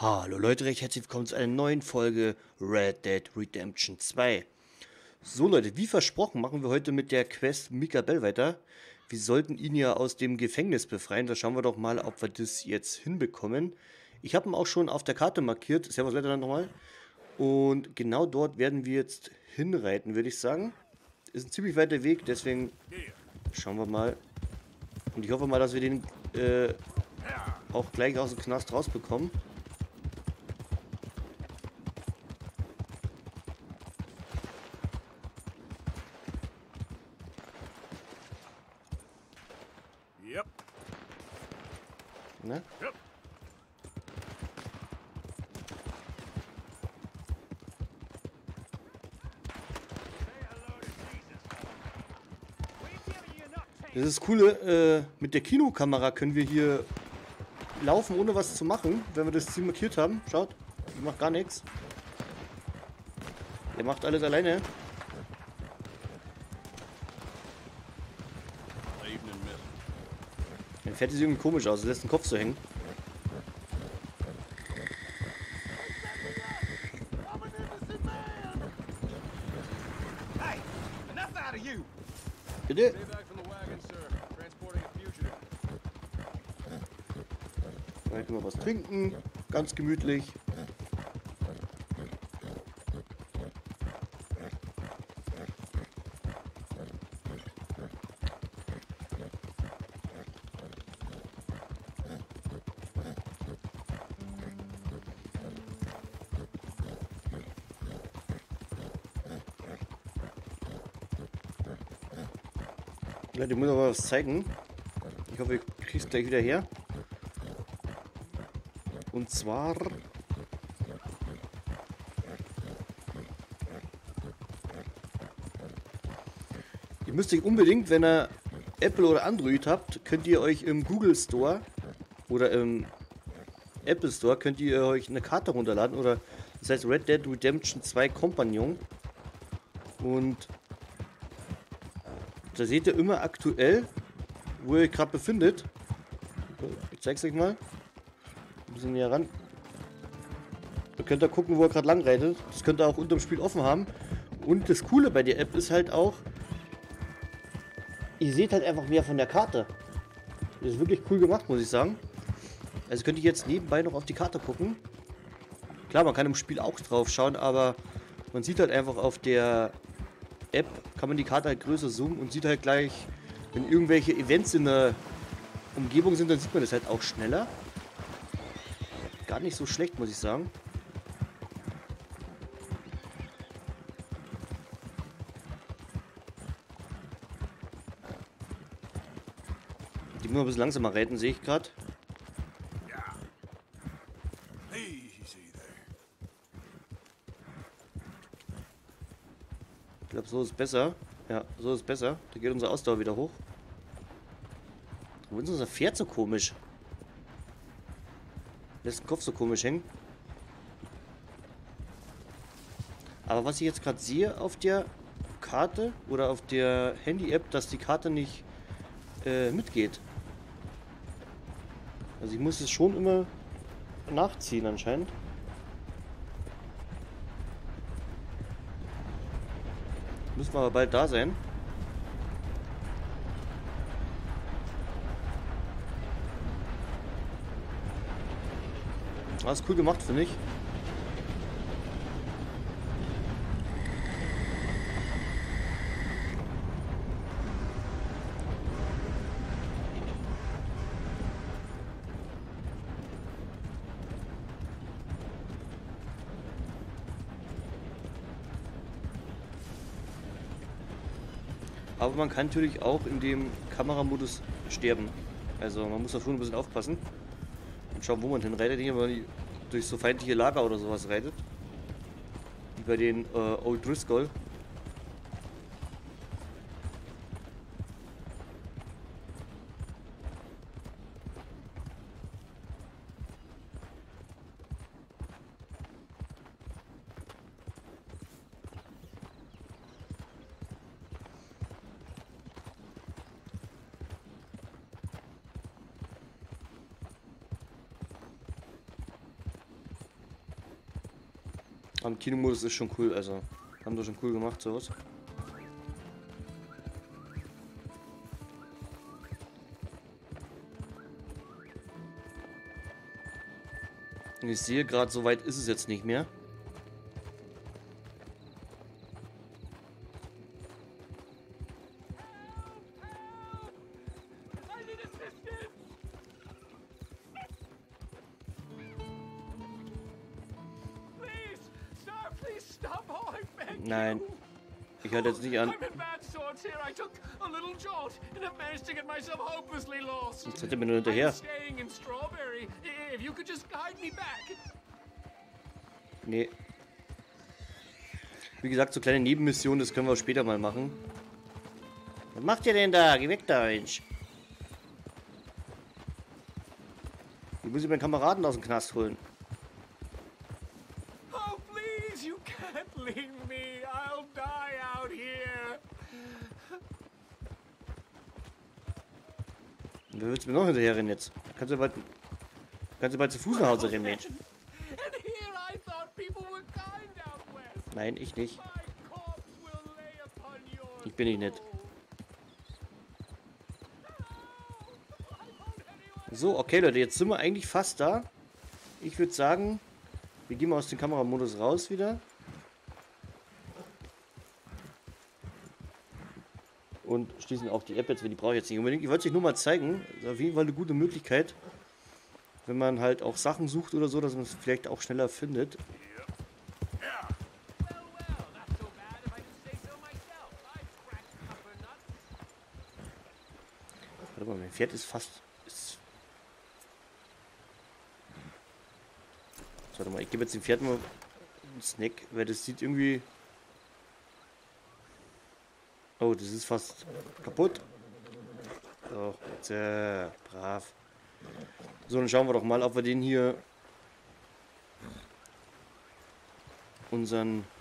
Hallo Leute, recht herzlich willkommen zu einer neuen Folge Red Dead Redemption 2. So Leute, wie versprochen machen wir heute mit der Quest Micah Bell weiter. Wir sollten ihn ja aus dem Gefängnis befreien. Da schauen wir doch mal, ob wir das jetzt hinbekommen. Ich habe ihn auch schon auf der Karte markiert. Servus Leute, dann nochmal. Und genau dort werden wir jetzt hinreiten, würde ich sagen. Ist ein ziemlich weiter Weg, deswegen schauen wir mal. Und ich hoffe mal, dass wir den auch gleich aus dem Knast rausbekommen. Yep. Ne? Yep. Das ist das Coole, mit der Kinokamera können wir hier laufen, ohne was zu machen, wenn wir das Ziel markiert haben. Schaut, die macht gar nichts. Der macht alles alleine. Dann fährt es irgendwie komisch aus, lässt den Kopf so hängen. Hey, enough out of you. Bitte? Dann können wir was trinken, ganz gemütlich. Leute, ich muss aber was zeigen. Ich hoffe, ich krieg's gleich wieder her. Und zwar... Ihr müsst euch unbedingt, wenn ihr Apple oder Android habt, könnt ihr euch im Google Store oder im Apple Store könnt ihr euch eine Karte runterladen oder das heißt Red Dead Redemption 2 Companion. Und da seht ihr immer aktuell, wo ihr euch gerade befindet. Ich zeig's euch mal. Ein bisschen näher ran. Da könnt ihr gucken, wo ihr gerade lang reitet. Das könnt ihr auch unter dem Spiel offen haben. Und das Coole bei der App ist halt auch, ihr seht halt einfach mehr von der Karte. Das ist wirklich cool gemacht, muss ich sagen. Also könnt ihr jetzt nebenbei noch auf die Karte gucken. Klar, man kann im Spiel auch drauf schauen, aber man sieht halt einfach auf der App, kann man die Karte halt größer zoomen und sieht halt gleich, wenn irgendwelche Events in der Umgebung sind, dann sieht man das halt auch schneller. Gar nicht so schlecht, muss ich sagen. Die müssen wir ein bisschen langsamer reiten, sehe ich gerade. Easy there. Ich glaube, so ist besser. Ja, so ist besser. Da geht unsere Ausdauer wieder hoch. Warum ist unser Pferd so komisch? Lässt den Kopf so komisch hängen. Aber was ich jetzt gerade sehe auf der Karte oder auf der Handy-App, dass die Karte nicht mitgeht. Also ich muss es schon immer nachziehen anscheinend. Müssen wir aber bald da sein. Das ist cool gemacht, finde ich. Aber man kann natürlich auch in dem Kameramodus sterben. Also man muss da schon ein bisschen aufpassen. Und schauen, wo man hinreitet. Nicht, wenn man durch so feindliche Lager oder sowas reitet. Wie bei den Old Driscoll. Am Kinomodus ist schon cool, also haben wir schon cool gemacht, sowas. Und ich sehe gerade, so weit ist es jetzt nicht mehr. Nein. Ich halte jetzt nicht an. Jetzt hätte mir nur hinterher. Nee. Wie gesagt, so kleine Nebenmissionen, das können wir auch später mal machen. Was macht ihr denn da? Geh weg da, Mensch. Ich muss ich meinen Kameraden aus dem Knast holen. Oh, please, you can't leave me. I'll die out here. Wer willst du mir noch hinterher rennen jetzt? Kannst du bald zu Fuß nach Hause rennen, Mensch. Nein, ich nicht. Ich bin nicht nett. So, okay Leute, jetzt sind wir eigentlich fast da. Ich würde sagen, wir gehen mal aus dem Kameramodus raus wieder. Und schließen auch die App jetzt, weil die brauche ich jetzt nicht unbedingt. Ich wollte es euch nur mal zeigen. Das ist auf jeden Fall eine gute Möglichkeit, wenn man halt auch Sachen sucht oder so, dass man es vielleicht auch schneller findet. Warte mal, mein Pferd ist fast... Warte mal, ich gebe jetzt dem Pferd mal einen Snack, weil das sieht irgendwie... Oh, das ist fast kaputt. So, jetzt, brav. So, dann schauen wir doch mal, ob wir den hier... unseren...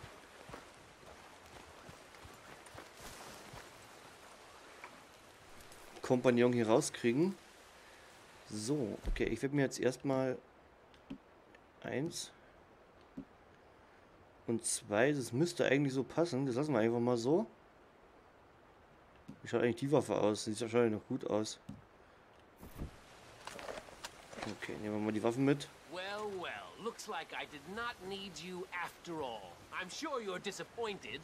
Kompagnon hier rauskriegen. So, okay, ich werde mir jetzt erstmal 1 und 2, das müsste eigentlich so passen. Das lassen wir einfach mal so. Wie schaut eigentlich die Waffe aus? Sieht wahrscheinlich noch gut aus. Okay, nehmen wir mal die Waffen mit. Well, well, looks like I did not need you after all. I'm sure you're disappointed.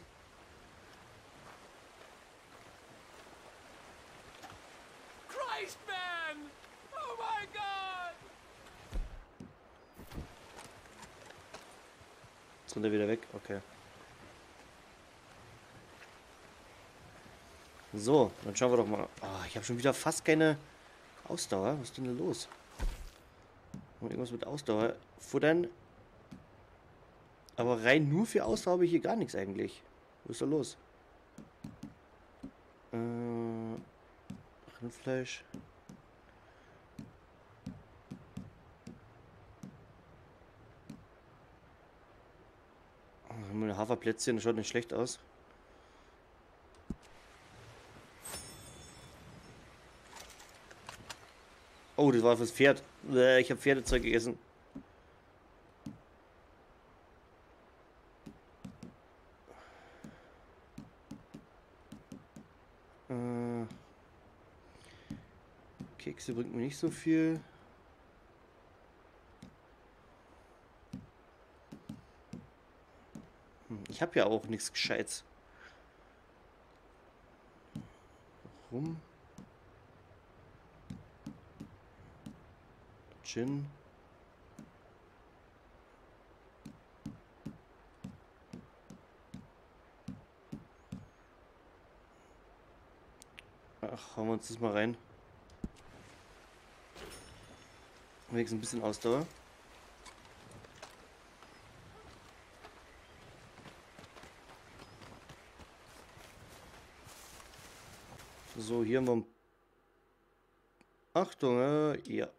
Christ, man! Oh my God! Jetzt sind wir wieder weg, okay. So, dann schauen wir doch mal. Ah, ich habe schon wieder fast keine Ausdauer. Was ist denn da los? Irgendwas mit Ausdauer. Futtern. Aber rein nur für Ausdauer habe ich hier gar nichts eigentlich. Was ist da los? Rindfleisch. Eine Haferplätzchen, das schaut nicht schlecht aus. Oh, das war fürs Pferd. Ich habe Pferdezeug gegessen. Kekse bringt mir nicht so viel. Ich habe ja auch nichts Gescheites. Rum. Gin. Ach, hauen wir uns das mal rein. Wenigstens ein bisschen Ausdauer. So, hier haben wir... Achtung, ja.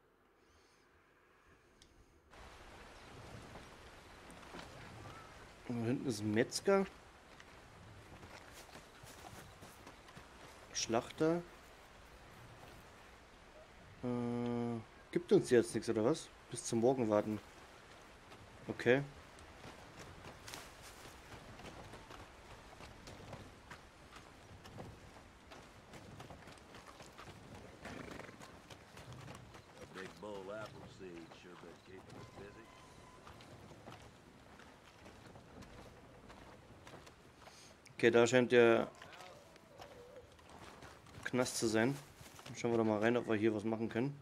Da hinten ist ein Metzger. Schlachter. Gibt uns jetzt nichts, oder was? Bis zum Morgen warten. Okay. Okay, da scheint der Knast zu sein. Dann schauen wir doch mal rein, ob wir hier was machen können.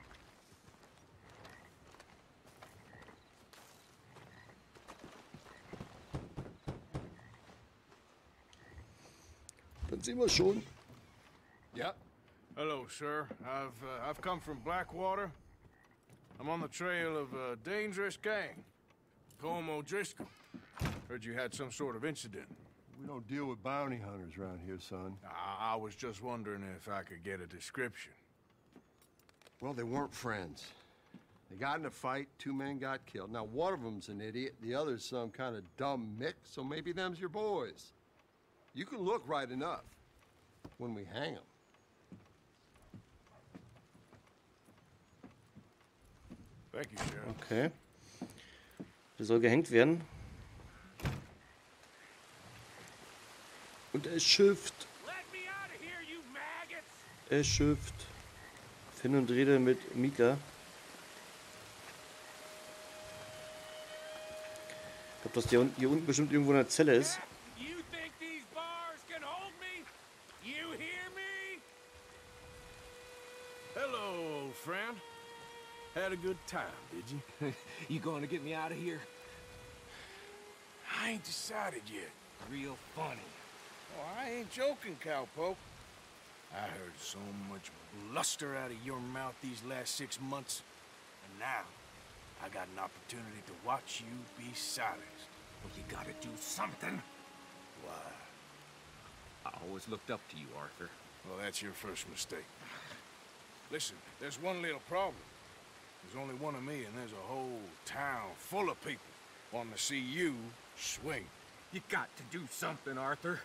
Dann sehen wir schon. Yep. Hello, sir. I've come from Blackwater. I'm on the trail of a dangerous gang. Colm O'Driscoll. Heard you had some sort of incident. We don't deal with bounty hunters around here, son. I was just wondering if I could get a description. Well, they weren't friends. They got in a fight, 2 men got killed. Now, one of them's an idiot, the other's some kind of dumb mick, so maybe them's your boys. You can look right enough when we hang them. Thank you, Sheriff. Okay. Der soll gehängt werden. Und er schifft. Let me out of here, you maggots! Er schifft. Finn und Rede mit Mika. Ich glaube, dass der hier unten bestimmt irgendwo in der Zelle ist. You think these bars can hold me? You hear me? Hello, old friend. Had a good time, did you? You going to get me out of here? I ain't decided yet. Real funny. Oh, I ain't joking, cowpoke. I heard so much bluster out of your mouth these last 6 months. And now, I got an opportunity to watch you be silenced. Well, you gotta do something. Why? I always looked up to you, Arthur. Well, that's your first mistake. Listen, there's one little problem. There's only one of me, and there's a whole town full of people wanting to see you swing. You got to do something, Arthur.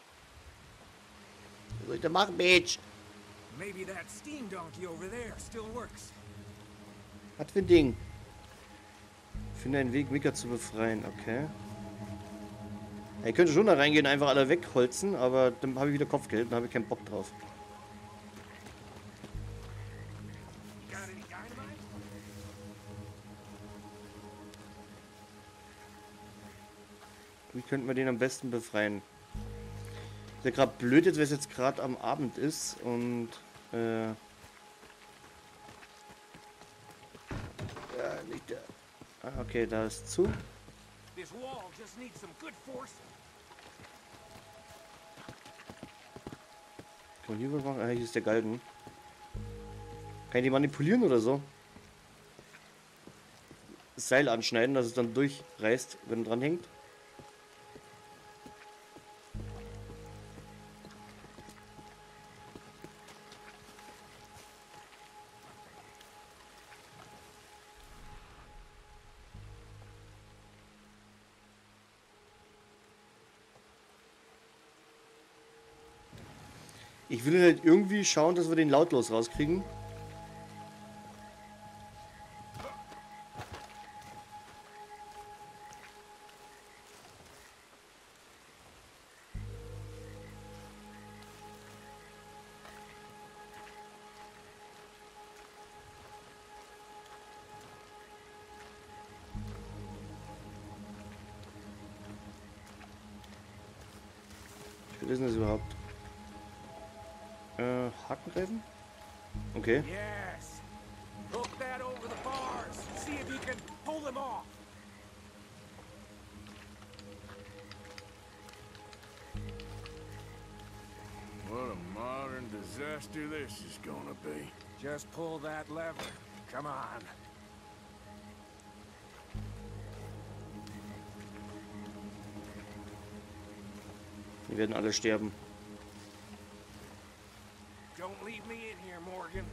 Was soll ich denn machen, Bitch? Maybe that steam donkey over there still works. Was für ein Ding? Finde einen Weg, Mika zu befreien. Okay. Ja, ich könnte schon da reingehen, einfach alle wegholzen, aber dann habe ich wieder Kopfgeld, dann habe ich keinen Bock drauf. Got any dynamite? Wie könnten wir den am besten befreien? Ist ja gerade blöd, jetzt, weil es jetzt gerade am Abend ist und ja, nicht der. Ah, okay, da ist zu. This wall just needs some good force. Kann man hier was machen? Ah, hier ist der Galgen. Kann ich die manipulieren oder so? Das Seil anschneiden, dass es dann durchreißt, wenn dran hängt. Ich will halt irgendwie schauen, dass wir den lautlos rauskriegen. Was ist denn das überhaupt? Hakenreifen? Okay. Yes. Hook that over the bars. See if you can pull them off. What a modern disaster this is gonna be. Just pull that lever. Come on. Die werden alle sterben. Don't leave me in here, Morgan.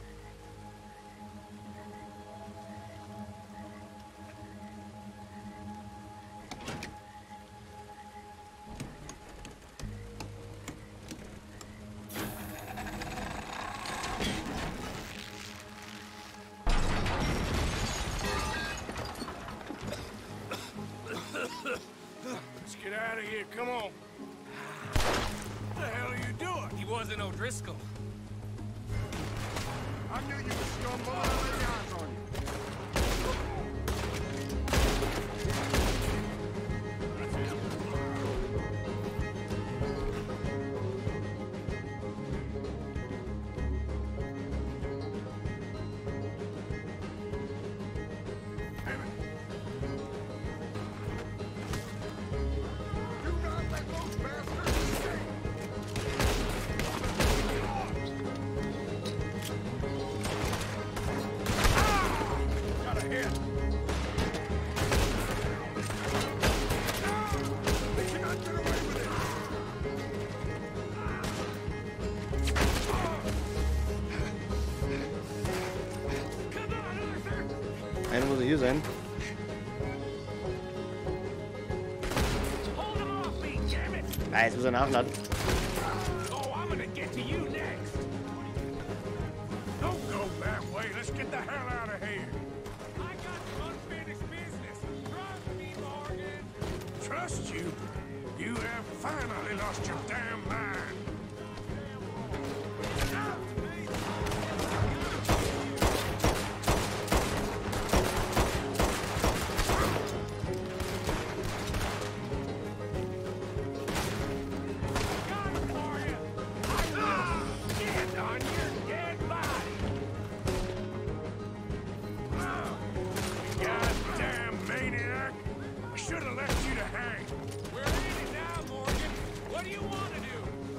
Let's get out of here, come on. What the hell are you doing? He wasn't O'Driscoll. I knew you were scumbag. I laid eyes on you. er hier sein. Hold him off me, damn it! Ah, jetzt muss er nachladen. Oh, I'm gonna get to you next. Don't go that way. Let's get the hell out of here. I got some unfinished business. Trust me, Morgan. Trust you? You have finally lost your damn mind. Got it for you. Get on your dead body. Goddamn maniac. I should have left you to hang. We're in it now, Morgan. What do you want to do?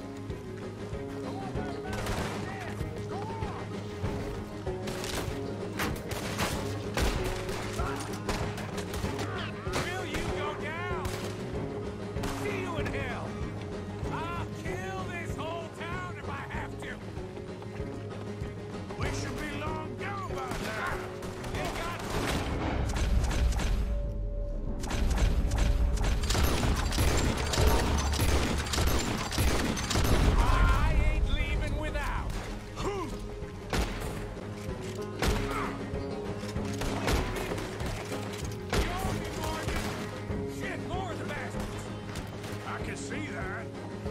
Will you go down? See you in hell. I'll kill this whole town if I have to. We should be long gone by now. You got I ain't leaving without. You owe me, Morgan. Shit, more of the bastards. I can see that.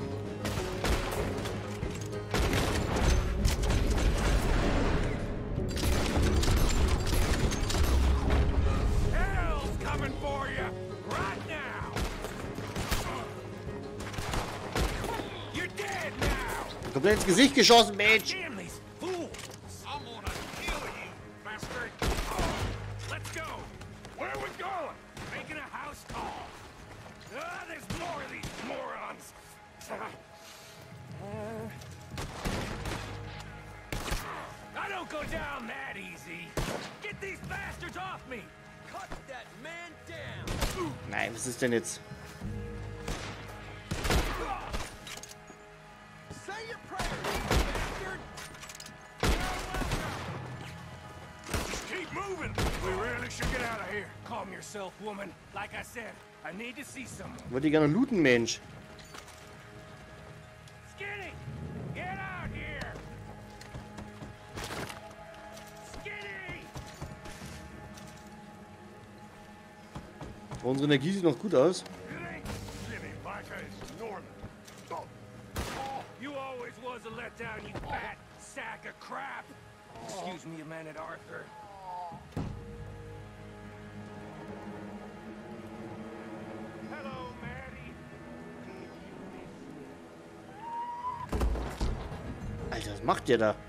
Hell's coming for you right now. You're dead now. Komplett ins Gesicht geschossen, Mensch. Damn these fools! I'm gonna kill you, bastard! Oh, let's go! Where are we going? Making a house call. There's more of these morons. I don't go down that easy. Get these bastards off me! Cut that man down! Nein, was ist denn jetzt? Say your prayers, bastard! Just keep moving! We really should get out of here. Calm yourself, woman. Like I said, I need to see someone. Wollte ich gerne looten, Mensch. Skinny! Get out here! Skinny! Unsere Energie sieht noch gut aus. It ain't Skinny, Micah, it's Norman. Oh. You always was a letdown, you fat sack of crap! Excuse me a minute, Arthur. Hello, Maddie. Alter, was macht der da?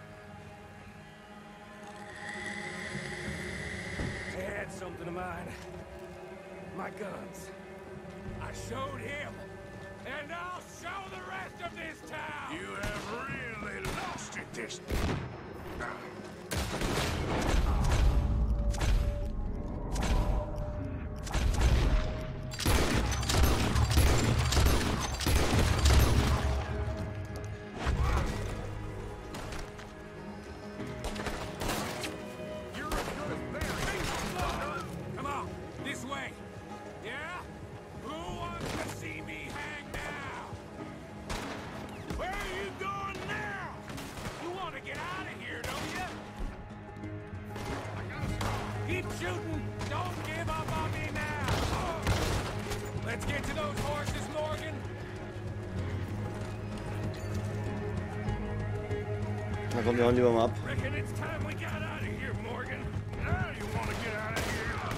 He had something of mine. My guns. I showed him. And I'll show the rest of this town! You have really lost it this You're as good as buried. Come on, this way. Yeah? Who wants to see me hang now? Where are you going now? You want to get out of here, don't you? Keep shooting. Don't give up on me now. Let's get to those horses, Morgan. Na komm, wir hauen lieber mal ab. Reckon it's time we got out of here, Morgan. Now you want to get out of here.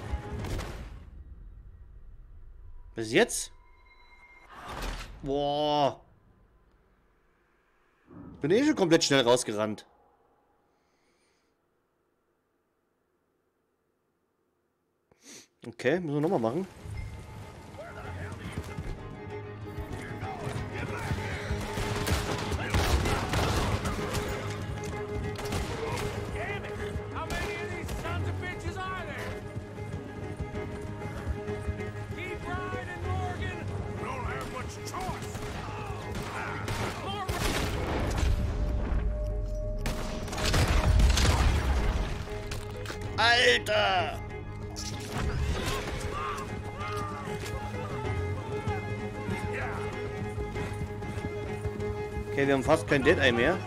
Bis jetzt? Boah. Bin eh schon komplett schnell rausgerannt. Okay, müssen wir nochmal machen. Damn it! How many of these sons of bitches are there? Keep riding, Morgan! We don't have much choice! More Alter! Okay, wir haben fast kein Dead-Eye mehr.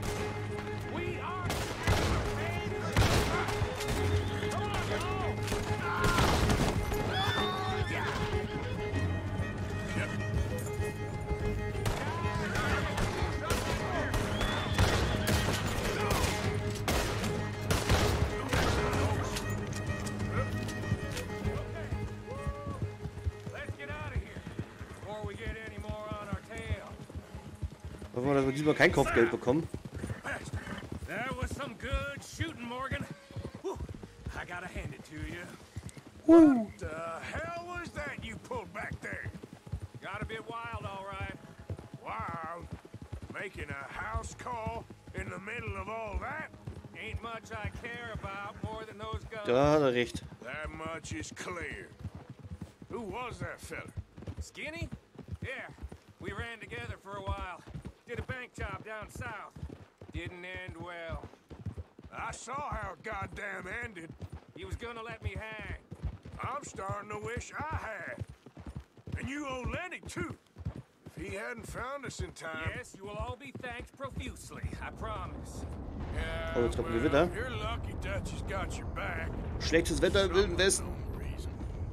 Hoffen wir, dass wir diesmal kein Kopfgeld bekommen. That was some good shooting, Morgan. Whew. I gotta hand it to you. What the hell was that you pulled back there? Got a bit wild, all right. Wild? Making a house call in the middle of all that? Ain't much I care about more than those guns. Da hat er recht. That much is clear. Who was that fella? Skinny? Yeah, we ran together for a while. Did a bank job down south. Didn't end well. I saw how it goddamn ended. He was gonna let me hang. I'm starting to wish I had. And you owe Lenny, too. If he hadn't found us in time... Yes, you will all be thanked profusely, I promise. Yeah, Oh, jetzt kommt ein Gewitter. you're lucky Dutch has got your back. Schlechtes Wetter im Wilden Westen. No reason.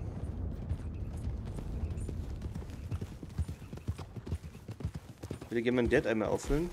Bitte gehen wir ein Dead einmal auffüllen.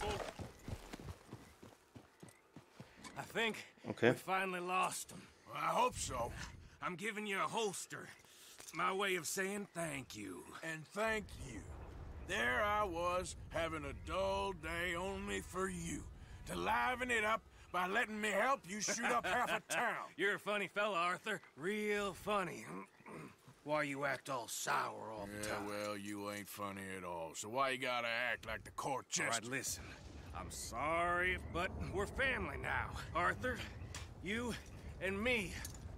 I think Okay. we finally lost him. I hope so. I'm giving you a holster. My way of saying thank you. And thank you. There I was, having a dull day only for you. To liven it up by letting me help you shoot up half a town. You're a funny fella, Arthur. Real funny. Why you act all sour all the Yeah, time? well, you ain't funny at all. So why you gotta act like the court All right, jester? listen. I'm sorry, but we're family now. Arthur, you and me.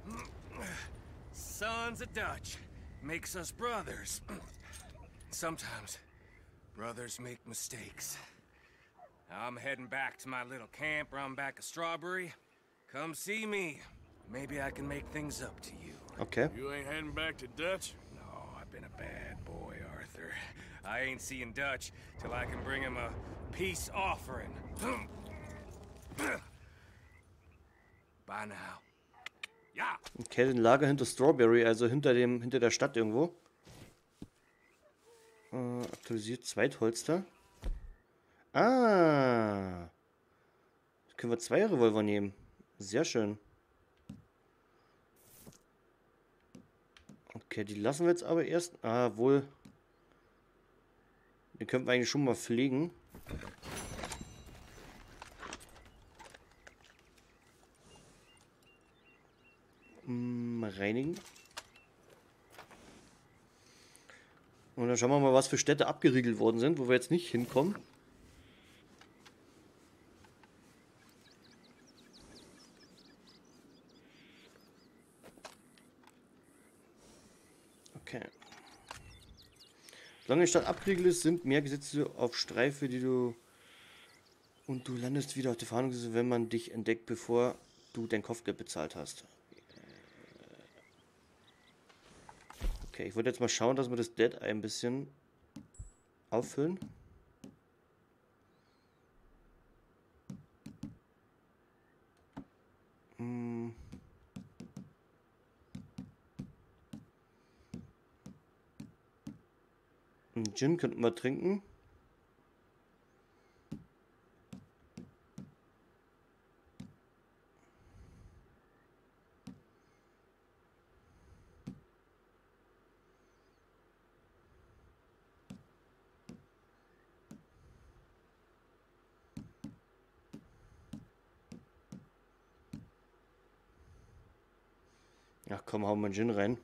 Sons of Dutch. Makes us brothers. Sometimes brothers make mistakes. I'm heading back to my little camp around back of Strawberry. Come see me. Maybe I can make things up to you. Okay. You ain't heading back to Dutch? No, I've been a bad boy, Arthur. I ain't seeing Dutch till I can bring him a peace offering. Bye now. Ja. Okay, ein Lager hinter Strawberry, also hinter der Stadt irgendwo. Aktualisiert Zweitholster. Ah. Jetzt können wir 2 Revolver nehmen. Sehr schön. Okay, die lassen wir jetzt aber erst. Ah, wohl. Die können wir eigentlich schon mal pflegen. Reinigen. Und dann schauen wir mal, was für Städte abgeriegelt worden sind, wo wir jetzt nicht hinkommen. Okay. Solange die Stadt abgeriegelt ist, sind mehr Gesetze auf Streife, die du... Und du landest wieder auf der Fahndung, wenn man dich entdeckt, bevor du dein Kopfgeld bezahlt hast. Okay, ich wollte jetzt mal schauen, dass wir das Dead ein bisschen auffüllen. Einen Gin könnten wir trinken. Ach komm, hauen wir einen Gin rein.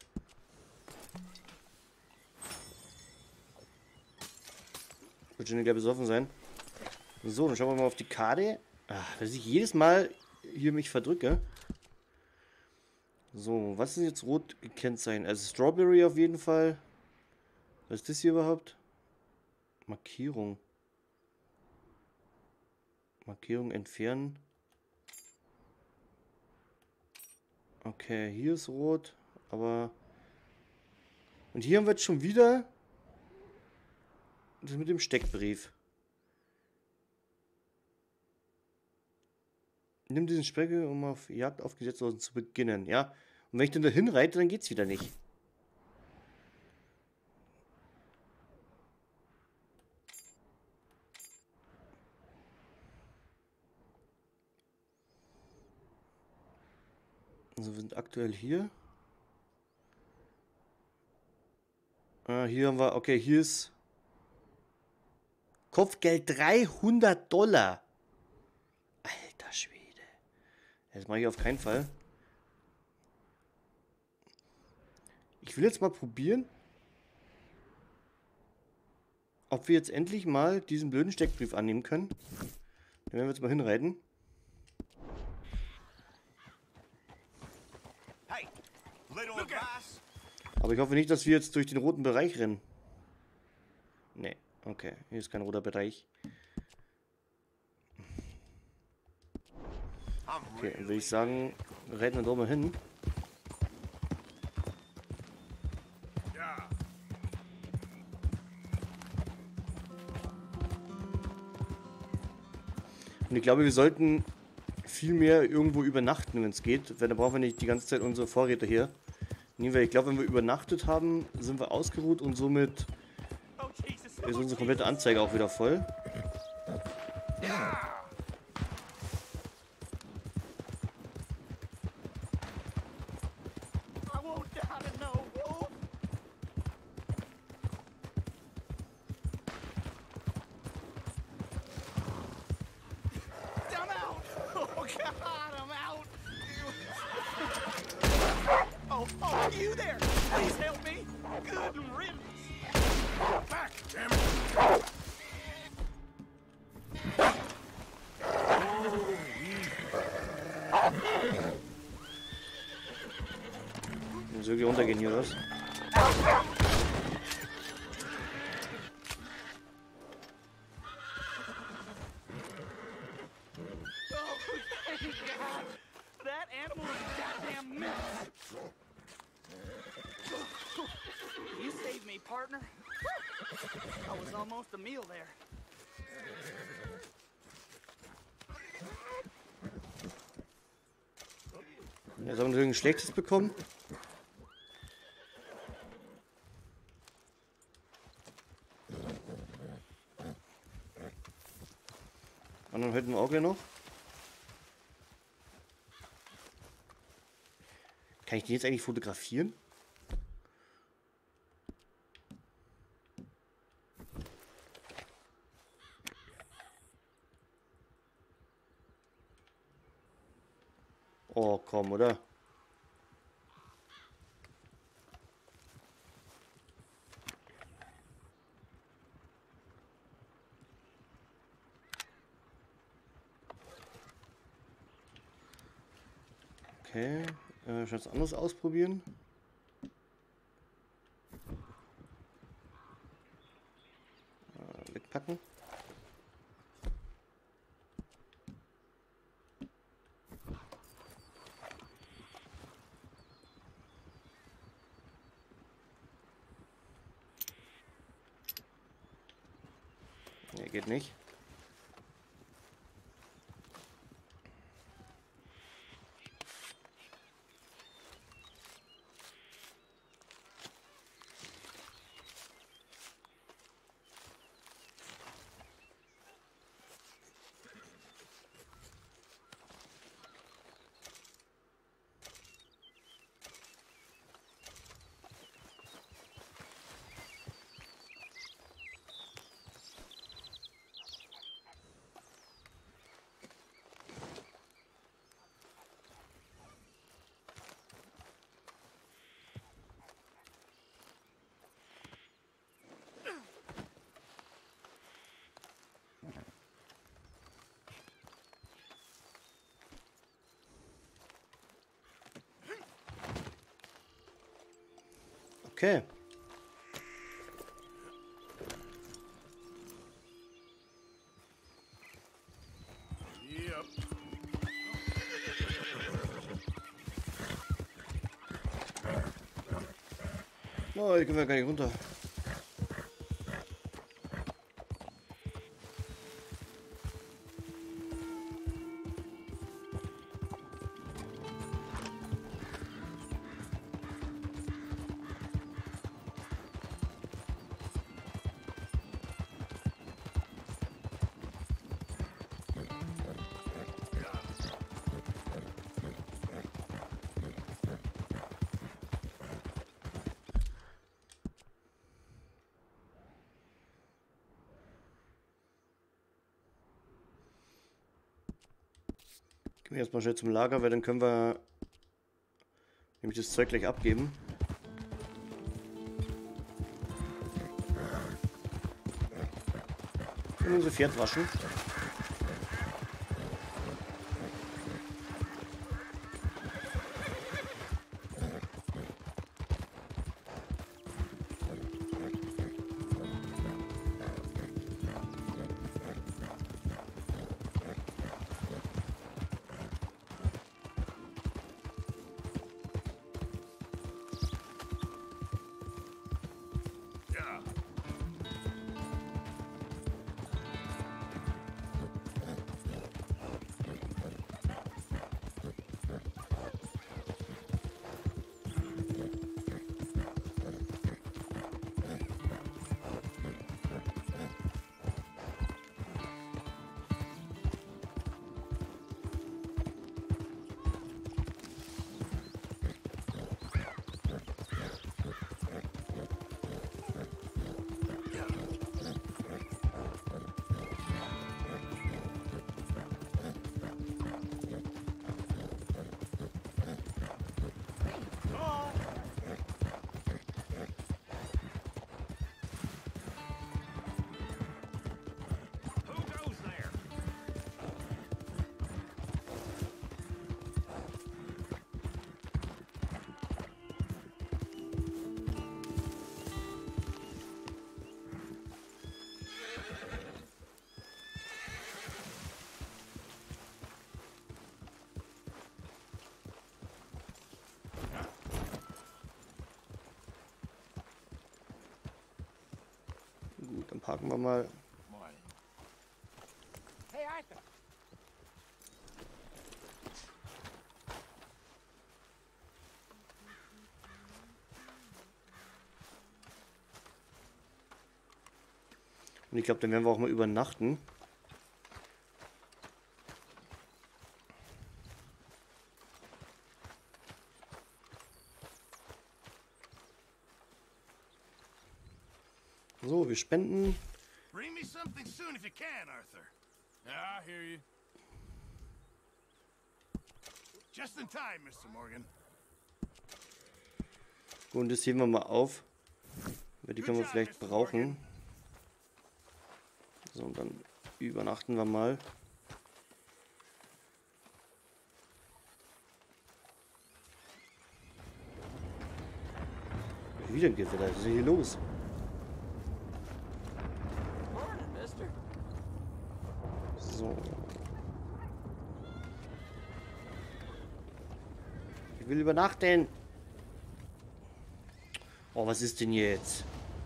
Wird schon gleich besoffen sein. So, dann schauen wir mal auf die Karte. Ach, dass ich jedes Mal hier mich verdrücke. So, was ist jetzt rot gekennzeichnet? Also Strawberry auf jeden Fall. Was ist das hier überhaupt? Markierung. Markierung entfernen. Okay, hier ist rot, aber... Und hier haben wir jetzt schon wieder... Das mit dem Steckbrief. Nimm diesen Speckle, um auf Jagd auf Gesetzlosen zu beginnen, ja? Und wenn ich dann dahin reite, dann geht's wieder nicht. Also wir sind aktuell hier. Hier haben wir, okay, hier ist Kopfgeld $300. Alter Schwede. Das mache ich auf keinen Fall. Ich will jetzt mal probieren, ob wir jetzt endlich mal diesen blöden Steckbrief annehmen können. Dann werden wir jetzt mal hinreiten. Hey, little advice. Aber ich hoffe nicht, dass wir jetzt durch den roten Bereich rennen. Nee, okay. Hier ist kein roter Bereich. Okay, dann würde ich sagen, reiten wir doch mal hin. Und ich glaube, wir sollten viel mehr irgendwo übernachten, wenn es geht. Weil dann brauchen wir nicht die ganze Zeit unsere Vorräte hier. Nee, weil ich glaube, wenn wir übernachtet haben, sind wir ausgeruht und somit ist unsere komplette Anzeige auch wieder voll. You there! Please help me! Good riddance! Back, damn it! Muss irgendwie runtergehen hier, was? That animal is a goddamn mess! You saved me, partner. I was almost a meal there. Jetzt haben wir natürlich ein schlechtes bekommen. Und dann hätten wir auch gleich noch. Kann ich den jetzt eigentlich fotografieren? Oh, komm, oder? Okay, schon was anderes ausprobieren. Wegpacken. Nee, geht nicht. Okay. Yep. Oh, hier können wir gar nicht runter. Gehen wir erstmal schnell zum Lager, weil dann können wir nämlich das Zeug gleich abgeben. Und unser Pferd waschen. Gut, dann parken wir mal. Hey, Arthur. Und ich glaube, dann werden wir auch mal übernachten. So, wir spenden. Bring me something soon if you can, Arthur. Yeah, I hear you. Just in time, Mr. Morgan. Und das heben wir mal auf. Weil die können wir vielleicht brauchen. So, und dann übernachten wir mal. Wieder ein Gewitter. Was ist denn hier los? Morning, mister. So. Ich will übernachten. Oh, was ist denn jetzt?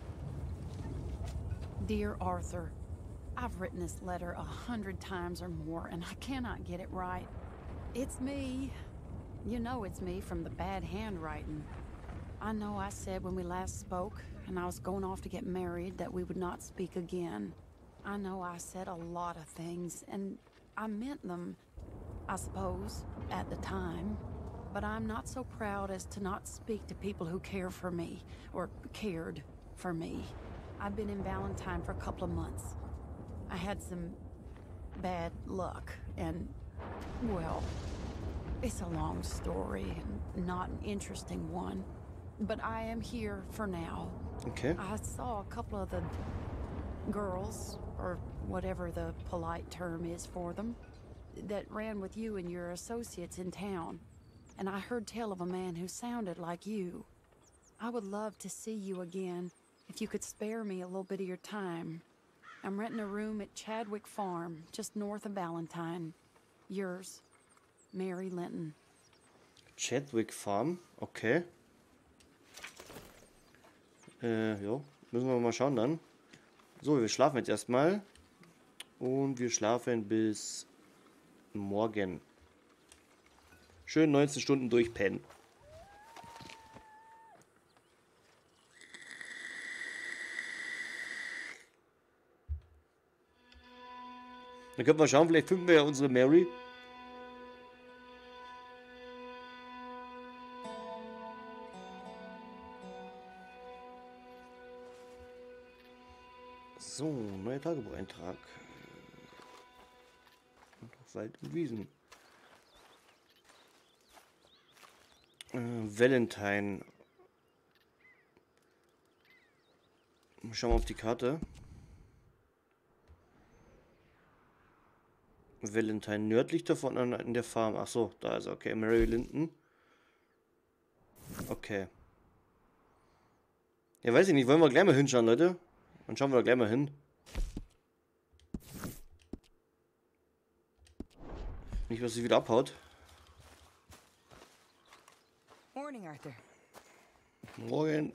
Dear Arthur, I've written this letter 100 times or more, and I cannot get it right. It's me. You know it's me from the bad handwriting. I know I said when we last spoke, and I was going off to get married, that we would not speak again. I know I said a lot of things, and I meant them, I suppose, at the time. But I'm not so proud as to not speak to people who care for me, or cared for me. I've been in Valentine for a couple of months. I had some bad luck, and, well, it's a long story and not an interesting one. But I am here for now. Okay. I saw a couple of the girls, or whatever the polite term is for them, that ran with you and your associates in town. And I heard tell of a man who sounded like you. I would love to see you again, if you could spare me a little bit of your time. I'm renting a room at Chadwick Farm, just north of Valentine. Yours, Mary Linton. Chadwick Farm, okay. Ja, müssen wir mal schauen dann. So, wir schlafen jetzt erstmal. Und wir schlafen bis morgen. Schön 19 Stunden durchpennen. Dann können wir schauen, vielleicht finden wir ja unsere Mary. So, neuer Tagebucheintrag. Wald und Wiesen. Valentine. Schauen wir auf die Karte. Valentine nördlich davon an der Farm. Ach so, da ist er. Okay, Mary Linden. Okay. Ja, weiß ich nicht. Wollen wir gleich mal hinschauen, Leute? Dann schauen wir da gleich mal hin. Nicht, was sie wieder abhaut. Morning, Arthur. Morgen.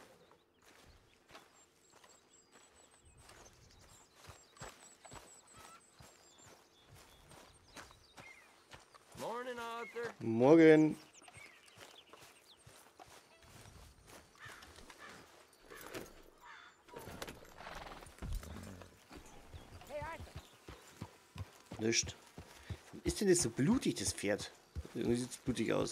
Morning, Arthur. Morgen. Nicht. Warum ist denn das so blutig, das Pferd? Irgendwie sieht es blutig aus.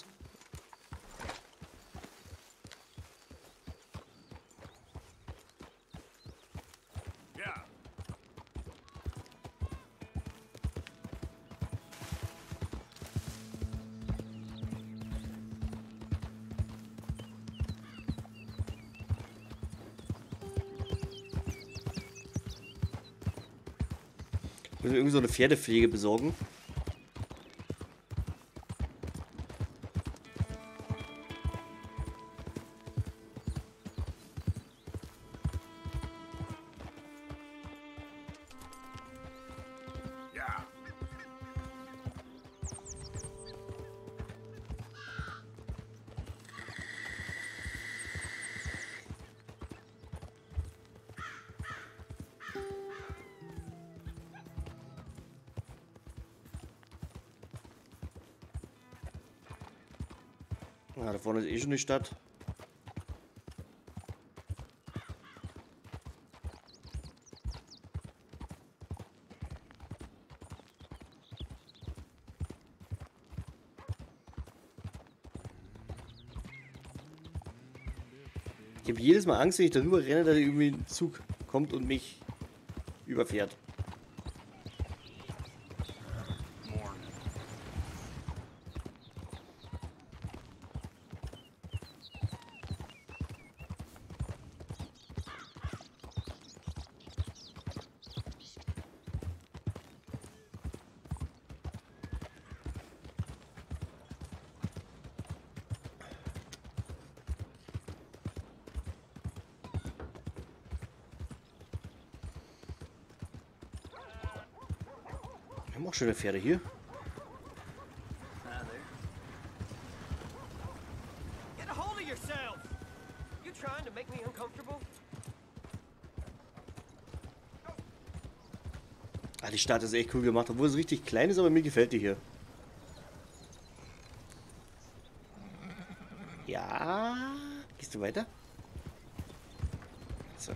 Ja. Müssen wir irgendwie so eine Pferdepflege besorgen. Ja. Ah, da vorne ist eh schon die Stadt. Ich habe jedes Mal Angst, wenn ich darüber renne, dass irgendwie ein Zug kommt und mich überfährt. Wir haben auch schöne Pferde hier. Get a hold of yourself! You trying to make me uncomfortable? Ah, die Stadt ist echt cool gemacht, obwohl es richtig klein ist, aber mir gefällt die hier. Ja. Gehst du weiter? So.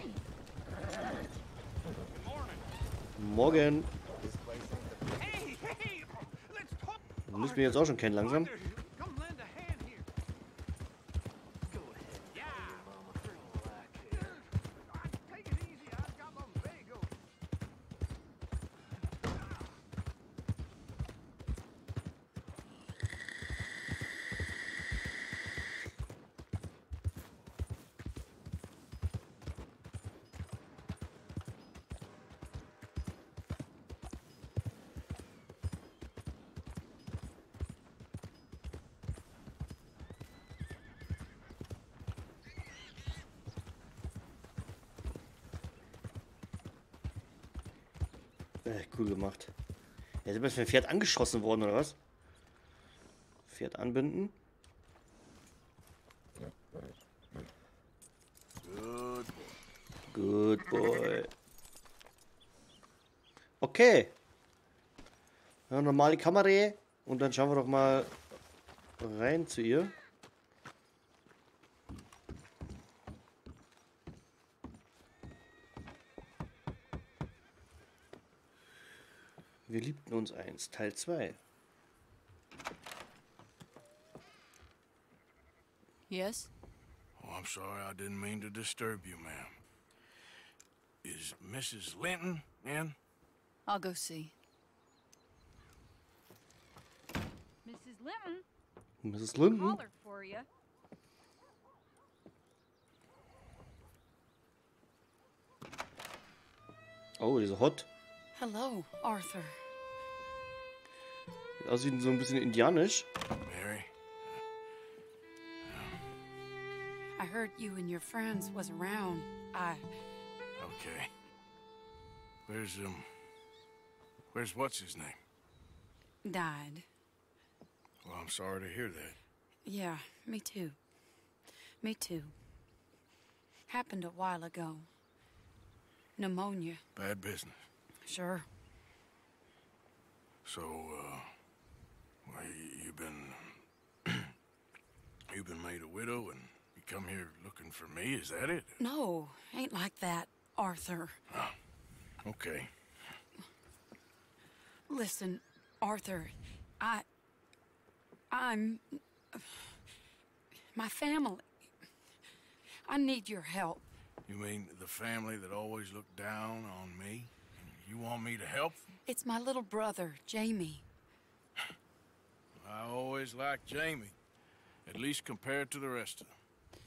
Morgen. Hey, hey! Let's talk. Du musst mich jetzt auch schon kennen langsam. Arthur, come lend a hand here. Go ahead. Yeah. Take it easy. I've got lumbago. Cool gemacht. Ja, sind wir für ein Pferd angeschossen worden, oder was? Pferd anbinden. Good Good boy. Okay. Ja, normale Kamera. Und dann schauen wir doch mal rein zu ihr. Wir liebten uns einst, Teil 2. Yes? Oh, I'm sorry, I didn't mean to disturb you, ma'am. Is Mrs. Linton in? I'll go see. Mrs. Linton Mrs. Linton. hollered for you. Oh, diese Hot. Hello, Arthur. Sieht aus wie so ein bisschen indianisch. Mary? I heard you and your friends was around. Okay. Where's what's his name? Died. Well, I'm sorry to hear that. Yeah, me too. Me too. Happened a while ago. Pneumonia. Bad business. Sure. So, well, you've been made a widow and you come here looking for me, is that it? No, ain't like that, Arthur. Okay. Listen, Arthur, I'm... my family. I need your help. You mean the family that always looked down on me? You want me to help? It's my little brother, Jamie. I always liked Jamie, at least compared to the rest of them.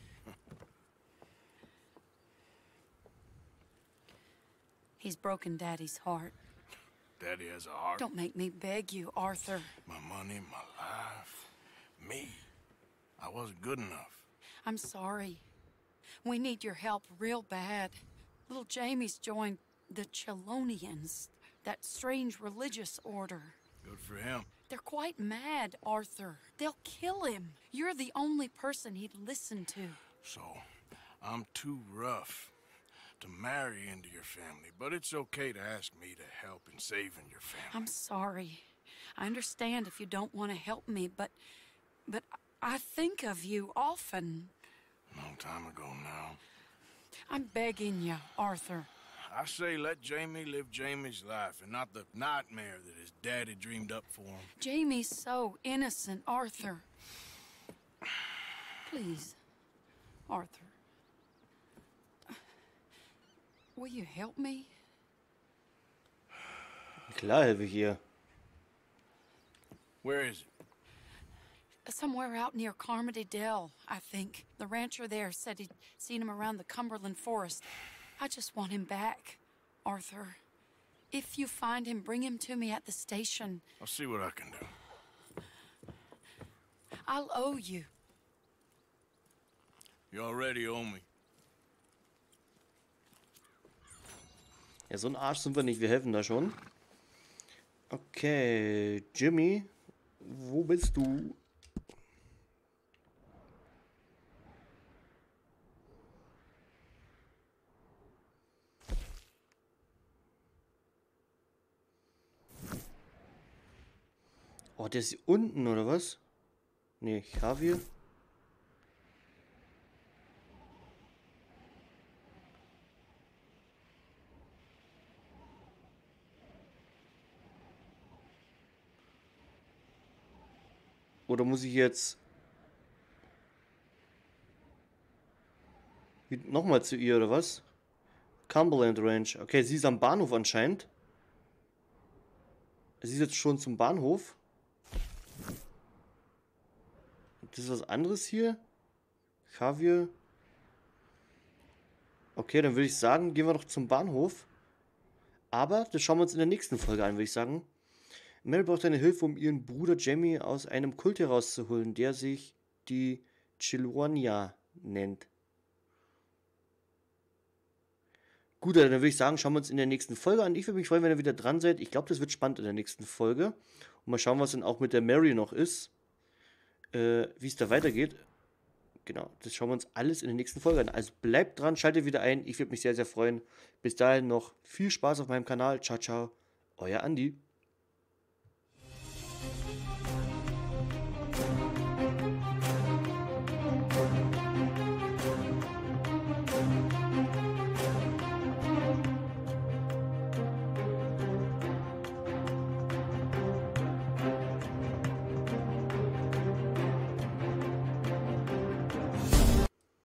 He's broken Daddy's heart. Daddy has a heart. Don't make me beg you, Arthur. My money, my life, me. I wasn't good enough. I'm sorry. We need your help real bad. Little Jamie's joined the Chelonians, that strange religious order. Good for him. They're quite mad, Arthur. They'll kill him. You're the only person he'd listen to. So, I'm too rough to marry into your family, but it's okay to ask me to help in saving your family. I'm sorry. I understand if you don't want to help me, but I think of you often. Long time ago now. I'm begging you, Arthur. I say let Jamie live Jamie's life and not the nightmare that his daddy dreamed up for him. Jamie's so innocent, Arthur. Please, Arthur. Will you help me? Klar helfe ich ihr. Where is it? Somewhere out near Carmody Dell, I think. The rancher there said he'd seen him around the Cumberland Forest. I just want him back, Arthur. If you find him, bring him to me at the station. I'll see what I can do. I'll owe you. You already owe me. Ja, so ein Arsch sind wir nicht. Wir helfen da schon. Okay, Jimmy, wo bist du? Oh, der ist hier unten, oder was? Nee, Javier. Oder muss ich jetzt nochmal zu ihr, oder was? Cumberland Ranch. Okay, sie ist am Bahnhof anscheinend. Sie ist jetzt schon zum Bahnhof. Das ist was anderes hier. Javier. Okay, dann würde ich sagen, gehen wir noch zum Bahnhof. Aber das schauen wir uns in der nächsten Folge an, würde ich sagen. Mary braucht eine Hilfe, um ihren Bruder Jamie aus einem Kult herauszuholen, der sich die Chelonia nennt. Gut, dann würde ich sagen, schauen wir uns in der nächsten Folge an. Ich würde mich freuen, wenn ihr wieder dran seid. Ich glaube, das wird spannend in der nächsten Folge. Und mal schauen, was dann auch mit der Mary noch ist. Wie es da weitergeht. Genau, das schauen wir uns alles in der nächsten Folge an. Also bleibt dran, schaltet wieder ein. Ich würde mich sehr, sehr freuen. Bis dahin noch viel Spaß auf meinem Kanal. Ciao, ciao. Euer Andi.